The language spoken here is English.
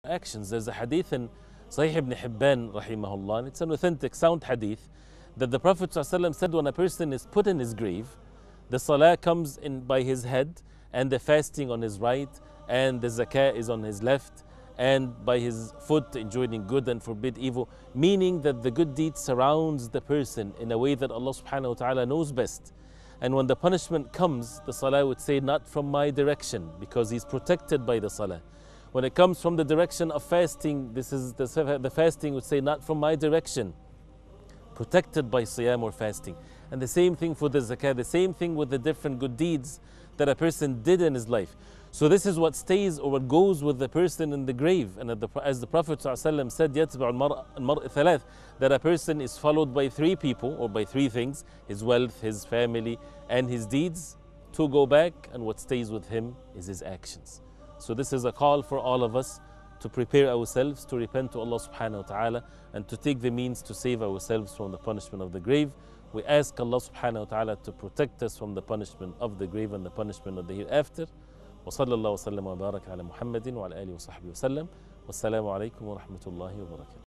actions. There's a hadith in Sahih ibn Hibban, rahimahullah, and it's an authentic, sound hadith, that the Prophet ﷺ said when a person is put in his grave, the salah comes in by his head, and the fasting on his right, and the zakah is on his left, and by his foot enjoining good and forbid evil, meaning that the good deed surrounds the person in a way that Allah subhanahu wa ta'ala knows best. And when the punishment comes, the salah would say, not from my direction, because he's protected by the salah. When it comes from the direction of fasting, the fasting would say, not from my direction, protected by siyam or fasting. And the same thing for the zakah, the same thing with the different good deeds that a person did in his life. So this is what stays or what goes with the person in the grave. And as the Prophet ﷺ said, يَتْبَعُ الْمَرْءِ ثَلَاث, that a person is followed by three people or by three things: his wealth, his family, and his deeds. Two go back, and what stays with him is his actions. So this is a call for all of us to prepare ourselves to repent to Allah subhanahu wa ta'ala and to take the means to save ourselves from the punishment of the grave. We ask Allah subhanahu wa ta'ala to protect us from the punishment of the grave and the punishment of the hereafter. وصلى الله وسلم وبارك على محمد وعلى آله وصحبه وسلم والسلام عليكم ورحمة الله وبركاته.